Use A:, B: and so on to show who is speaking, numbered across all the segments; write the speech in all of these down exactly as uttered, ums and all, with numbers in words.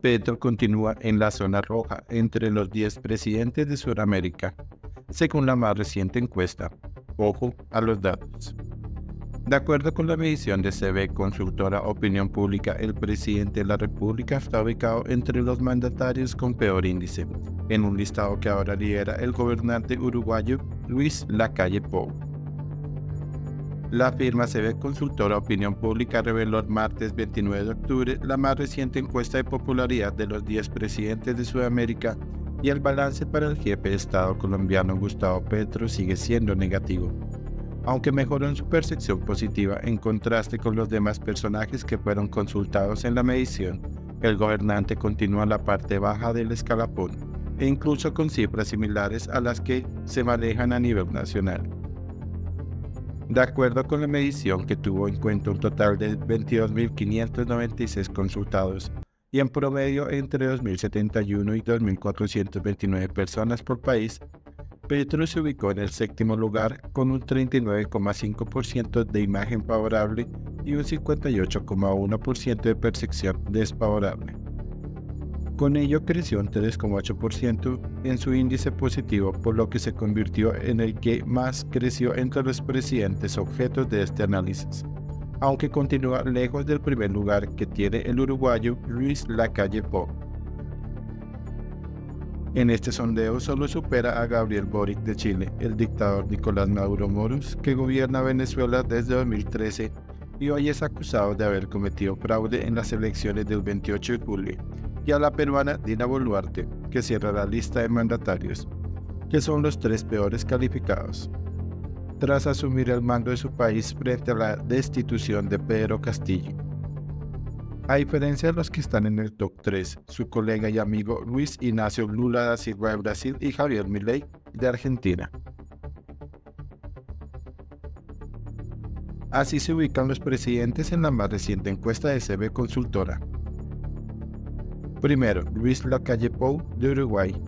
A: Petro continúa en la zona roja entre los diez presidentes de Sudamérica, según la más reciente encuesta. Ojo a los datos. De acuerdo con la medición de C B Consultora Opinión Pública, el presidente de la República está ubicado entre los mandatarios con peor índice, en un listado que ahora lidera el gobernante uruguayo Luis Lacalle Pou. La firma C B Consultora Opinión Pública reveló el martes veintinueve de octubre la más reciente encuesta de popularidad de los diez presidentes de Sudamérica, y el balance para el jefe de Estado colombiano Gustavo Petro sigue siendo negativo, aunque mejoró en su percepción positiva en contraste con los demás personajes que fueron consultados en la medición. El gobernante continúa en la parte baja del escalafón, e incluso con cifras similares a las que se manejan a nivel nacional. De acuerdo con la medición, que tuvo en cuenta un total de veintidós mil quinientos noventa y seis consultados, y en promedio entre dos mil setenta y uno y dos mil cuatrocientas veintinueve personas por país, Petro se ubicó en el séptimo lugar con un treinta y nueve coma cinco por ciento de imagen favorable y un cincuenta y ocho coma uno por ciento de percepción desfavorable. Con ello creció un tres coma ocho por ciento en su índice positivo, por lo que se convirtió en el que más creció entre los presidentes objetos de este análisis, aunque continúa lejos del primer lugar que tiene el uruguayo Luis Lacalle Pou. En este sondeo solo supera a Gabriel Boric de Chile, el dictador Nicolás Maduro Moros, que gobierna Venezuela desde dos mil trece y hoy es acusado de haber cometido fraude en las elecciones del veintiocho de julio, y a la peruana Dina Boluarte, que cierra la lista de mandatarios, que son los tres peores calificados, tras asumir el mando de su país frente a la destitución de Pedro Castillo. A diferencia de los que están en el top tres, su colega y amigo Luis Ignacio Lula da Silva de Brasil y Javier Milei de Argentina. Así se ubican los presidentes en la más reciente encuesta de C B Consultora. Primero, Luis Lacalle Pou de Uruguay.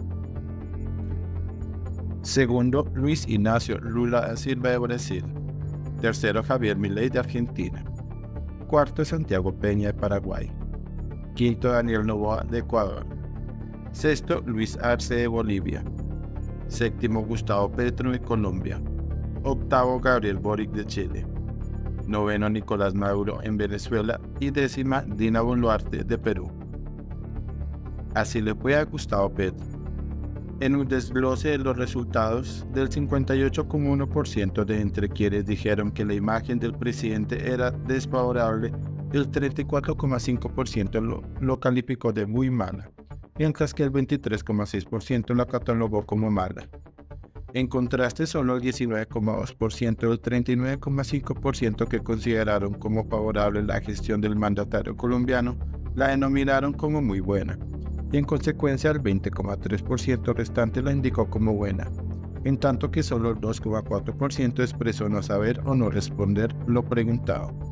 A: Segundo, Luis Ignacio Lula da Silva de Brasil. Tercero, Javier Milei de Argentina. Cuarto, Santiago Peña de Paraguay. Quinto, Daniel Noboa de Ecuador. Sexto, Luis Arce de Bolivia. Séptimo, Gustavo Petro de Colombia. Octavo, Gabriel Boric de Chile. Noveno, Nicolás Maduro en Venezuela. Y décima, Dina Boluarte de Perú. Así le fue a Gustavo Petro. En un desglose de los resultados, del cincuenta y ocho coma uno por ciento de entre quienes dijeron que la imagen del presidente era desfavorable, el treinta y cuatro coma cinco por ciento lo, lo calificó de muy mala, mientras que el veintitrés coma seis por ciento la catalogó como mala. En contraste, solo el diecinueve coma dos por ciento y el treinta y nueve coma cinco por ciento que consideraron como favorable la gestión del mandatario colombiano la denominaron como muy buena, y en consecuencia el veinte coma tres por ciento restante la indicó como buena, en tanto que solo el dos coma cuatro por ciento expresó no saber o no responder lo preguntado.